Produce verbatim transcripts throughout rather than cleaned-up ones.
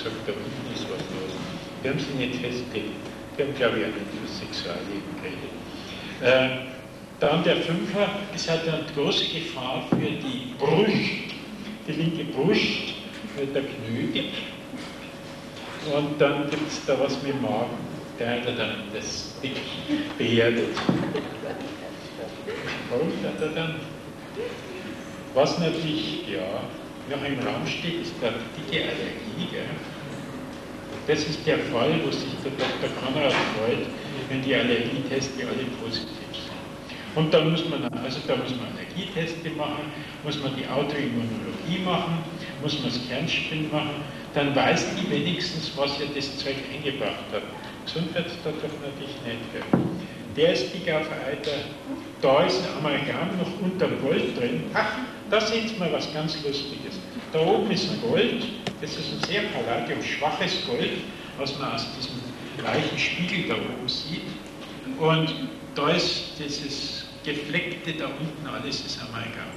gesagt, da unten ist was los. Wir haben sie nicht festgelegt. Wir haben, glaube ich, auch nicht über Sexualleben geredet. Äh, dann der Fünfer, es hat eine große Gefahr für die Brust. Die linke Brust wird da knötig. Und dann gibt es da was mit dem Magen. Der hat dann das dick beerdet. Warum hat er dann? Was natürlich, ja, noch im Raum steht, ist der dicke Allergie. Gell? Das ist der Fall, wo sich der Doktor Konrad freut, wenn die Allergietests alle positiv sind. Und dann muss man, also da muss man Allergieteste machen, muss man die Autoimmunologie machen, muss man das Kernspin machen, dann weiß die wenigstens, was ja das Zeug eingebracht hat. Gesund wird es dadurch natürlich nicht. Gell? Der ist dick auf Eiter, da ist ein Amalgam noch unter Gold drin. Ach, da sehen Sie mal was ganz Lustiges. Da oben ist ein Gold, das ist ein sehr palladium schwaches Gold, was man aus diesem weichen Spiegel da oben sieht. Und da ist dieses Gefleckte da unten, alles ist Amalgam.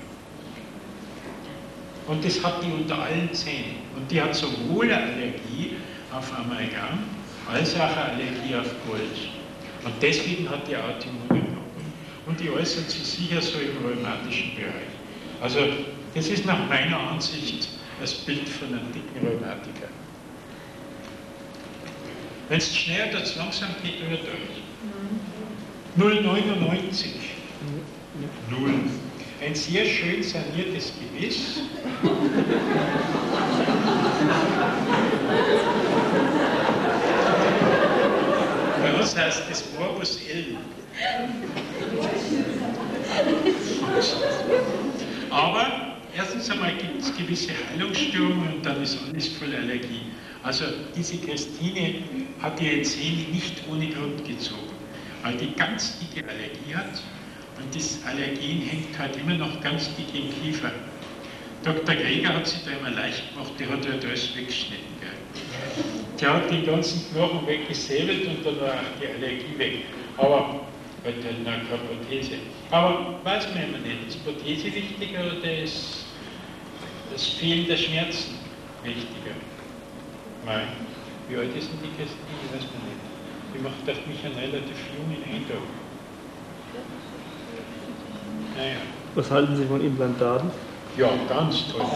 Und das hat die unter allen Zähnen. Und die hat sowohl eine Allergie auf Amalgam, als auch eine Allergie auf Gold. Und deswegen hat die Autoimmunerkrankung. Und die äußert sich sicher so im rheumatischen Bereich. Also, das ist nach meiner Ansicht das Bild von einem dicken Rheumatiker. Wenn es schnell oder zu langsam geht, oder durch. null Komma neunundneunzig. Null. Ein sehr schön saniertes Gebiss. Bei uns heißt es Morbus L. Aber erstens einmal gibt es gewisse Heilungsstörungen und dann ist alles voll Allergie. Also diese Christine hat ihre Zähne nicht ohne Grund gezogen, weil die ganz dicke Allergie hat und das Allergen hängt halt immer noch ganz dick im Kiefer. Doktor Greger hat sich da immer leicht gemacht, der hat halt alles weggeschnitten. Gell? Der hat den ganzen Knochen weggesäbelt und dann war auch die Allergie weg. Aber bei der Prothese. Aber weiß man immer nicht, ist Prothese wichtiger oder ist das Fehlen der Schmerzen wichtiger? Nein. Wie alt ist denn die Christine? Weiß man nicht. Die macht auf mich einen relativ jungen Eindruck. Naja. Was halten Sie von Implantaten? Ja, ganz toll.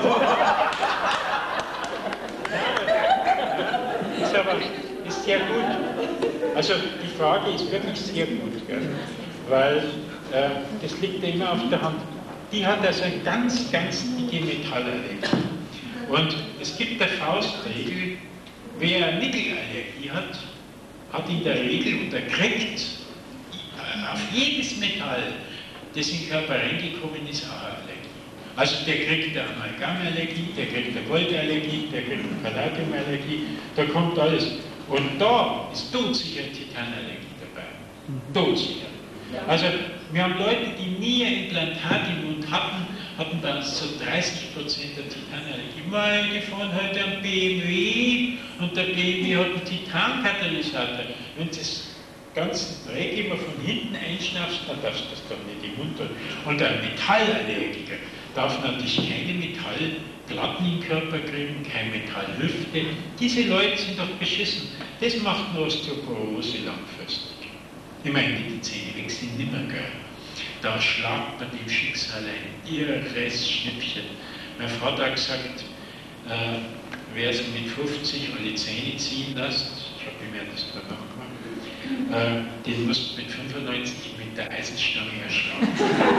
Ist aber ist sehr gut. Also die Frage ist wirklich sehr gut, gell? Weil äh, das liegt ja immer auf der Hand. Die hat also eine ganz, ganz dicke Metallallergie. Und es gibt eine Faustregel, wer eine Nickelallergie hat, hat in der Regel und er kriegt auf jedes Metall, das in den Körper reingekommen ist, auch eine Allergie. Also der kriegt eine Amalgamallergie, der kriegt eine Goldallergie, der kriegt eine Palladiumallergie, da kommt alles. Und da ist todsicher Titanallergie dabei. Todsicher. Also wir haben Leute, die nie ein Implantat im Mund hatten, hatten dann so dreißig Prozent der Titanallergie. Weil die fahren heute am B M W und der B M W hat einen Titankatalysator. Wenn das ganze Dreck immer von hinten einschnappst, dann darfst du das doch nicht im Mund tun. Und ein Metallallergiker darf natürlich keine Metallplatten im Körper kriegen, keine Metallhüfte. Diese Leute sind doch beschissen. Das macht nur Osteoporose langfristig. Ich meine, die Zähne weg sind nimmer geil. Da schlagt man dem Schicksal ein irres Schnippchen. Mein Vater hat gesagt, äh, wer es mit fünfzig alle Zähne ziehen lässt, ich habe mir das danach gemacht, äh, den muss mit fünfundneunzig mit der Eisenstange erschlagen.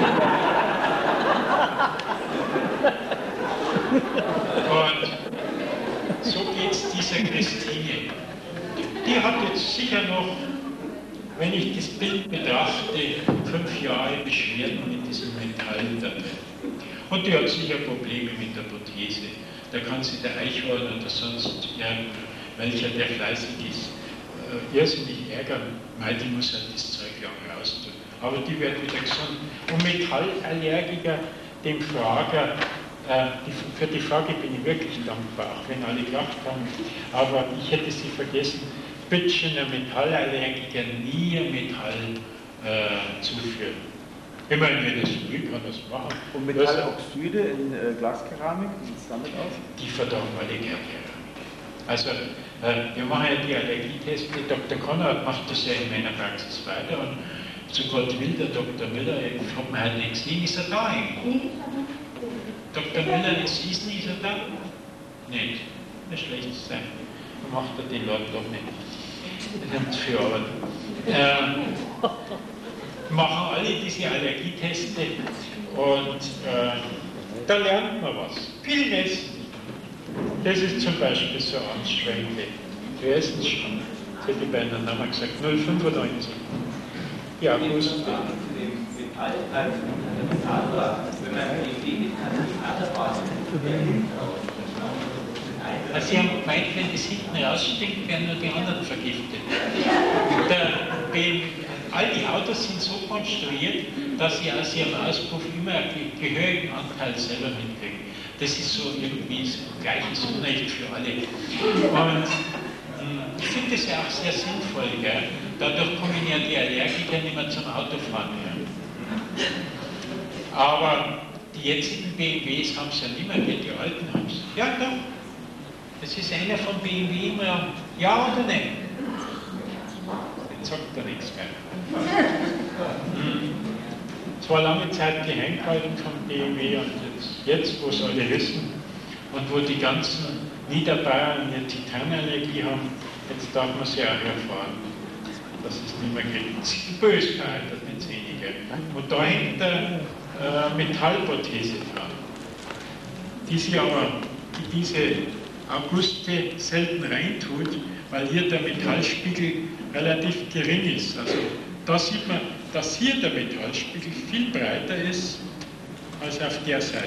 Und so geht es dieser Christine. Die hat jetzt sicher noch, wenn ich das Bild betrachte, fünf Jahre Beschwerden mit diesem Metall da drin. Und die hat sicher Probleme mit der Prothese. Da kann sich der Eichhorn oder sonst welcher, der fleißig ist, äh, irrsinnig ärgern, weil die muss halt das Zeug lang raustun. Aber die wird wieder gesund. Und Metallallergiker, dem Frager, äh, die, für die Frage bin ich wirklich dankbar, auch wenn alle gelacht haben. Aber ich hätte sie vergessen. Bitte schön, ein Metallallergiker nie ein Metall äh, zuführen. Immerhin, wenn es will, kann das machen. Und Metalloxide in äh, Glaskeramik, wie sieht es damit aus? Die verdammen alle Keramik. Also, äh, wir machen ja die Allergietests, Doktor Konrad macht das ja in meiner Praxis weiter und zu Gott will, der Doktor Müller, ich habe mir halt nicht gesehen, ist er da eigentlich? Doktor Müller, ist, ist nicht, ist er da? Nicht, das schlecht sein. Dann macht er den Leuten doch nicht. Das haben sie viel Arbeit. Ähm, machen alle diese Allergieteste und äh, da lernt man was. Viel messen. Das ist zum Beispiel so anstrengend. Wir essen schon. Das hätte ich beinahe nochmal gesagt. null Komma fünfundneunzig. Ja, August. Wenn man die Also Sie haben gemeint, wenn das hinten rausstinkt, werden nur die anderen vergiftet. Der, all die Autos sind so konstruiert, dass sie aus ihrem Auspuff immer einen gehörigen Anteil selber mitkriegen. Das ist so irgendwie so gleiches Unrecht für alle. Und mh, ich finde das ja auch sehr sinnvoll. Gell? Dadurch kommen ja die Allergiker nicht mehr zum Autofahren mehr. Aber die jetzigen B M Ws haben es ja nicht mehr, die alten haben es. Ja, doch. Das ist einer von B M W immer, ja oder nein? Jetzt sagt er nichts mehr. Es war lange Zeit geheim gehalten von B M W und jetzt, jetzt wo es alle wissen und wo die ganzen Niederbayern eine Titanallergie haben, jetzt darf man sie auch erfahren, dass es nicht mehr geht. Sie sind böse gealtert, nicht wenige. Und da hängt eine äh, Metallprothese dran, die sie aber, die diese Auguste selten reintut, weil hier der Metallspiegel relativ gering ist. Also da sieht man, dass hier der Metallspiegel viel breiter ist als auf der Seite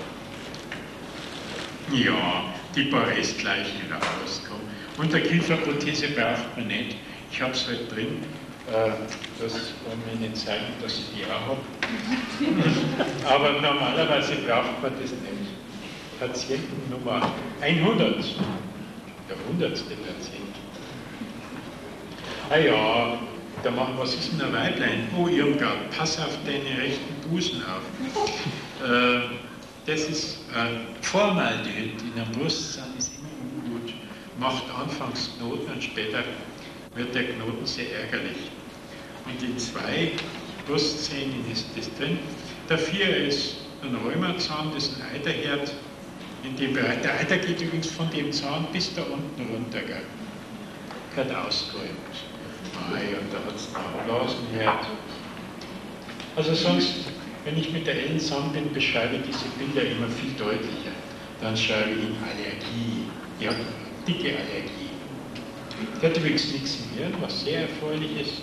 hier. Ja, die paar Restleichen wieder rauskommen. Und der Kieferprothese braucht man nicht. Ich habe es halt drin. Äh, das wollen wir nicht zeigen, dass ich die auch habe. Aber normalerweise braucht man das nicht. Patientennummer hundert. Der hundertste Patient. Ah ja, da machen wir, was ist denn ein Weiblein? Oh, Irmgard, pass auf deine rechten Busen auf. Äh, das ist äh, Formaldehyd in der Brustzahn ist immer ungut. Macht anfangs Knoten und später wird der Knoten sehr ärgerlich. Und in zwei Brustzähnen ist das drin. Der vier ist ein Rheumazahn, das ist ein Eiterherd. In dem Bereich. Der Eiter geht übrigens von dem Zahn bis da unten runter, gell? Gehört ausgeräumt. Ei, und da hat es noch einen Blasenherd. Also sonst, wenn ich mit der Ellen bin, beschreibe ich diese Bilder immer viel deutlicher. Dann schreibe ich ihm Allergie. Ja, dicke Allergie. Der hat übrigens nichts im Hirn, was sehr erfreulich ist.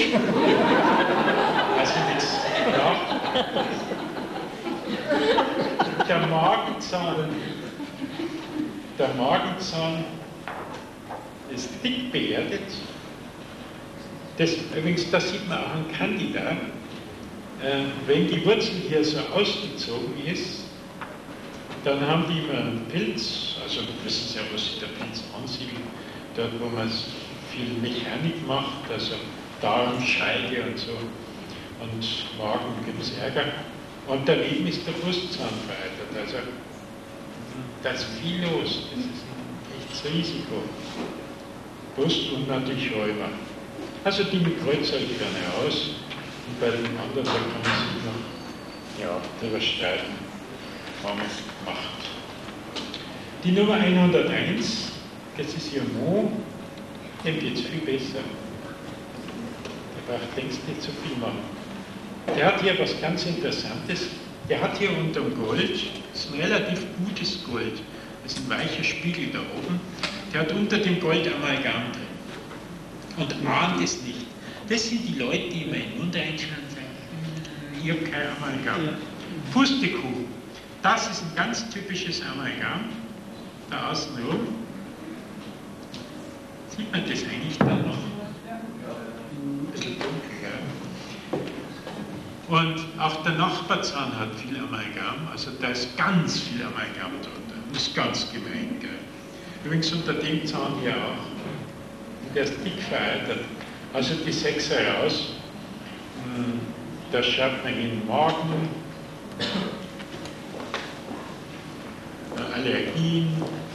Also nichts nach. Der Magenzahn, der Magenzahn ist dick beerdet. Das, übrigens, da sieht man auch einen Candida. Äh, wenn die Wurzel hier so ausgezogen ist, dann haben die immer einen Pilz, also wissen Sie ja, was sich der Pilz ansiedelt, dort wo man viel Mechanik macht, also Darmscheide und so, und Magen gibt es Ärger. Und daneben ist der Brustzahn vereitert. Also da ist viel los. Das ist ein echtes Risiko. Brust und natürlich Rheuma. Also die mit Kreuz halte ich gerne aus. Und bei den anderen, da kann man sich noch ja, darüber streiten, warum es macht. Die Nummer hunderteins, das ist Ihr Mo, dem geht es viel besser. Der braucht längst nicht so viel machen. Der hat hier was ganz Interessantes. Der hat hier unterm Gold, das ist ein relativ gutes Gold, das ist ein weicher Spiegel da oben, der hat unter dem Gold Amalgam drin. Und ahnt es nicht. Das sind die Leute, die immer in den Mund reinschauen und sagen, ich habe kein Amalgam. Pustekuchen, das ist ein ganz typisches Amalgam, da außen rum. Sieht man das eigentlich da noch? Ein bisschen dunkel, ja. Und auch der Nachbarzahn hat viel Amalgam, also da ist ganz viel Amalgam drunter. Das ist ganz gemein, gell? Übrigens unter dem Zahn hier auch. Und der ist dick vereitert. Also die sechs heraus, da schreibt man in Magen, Allergien,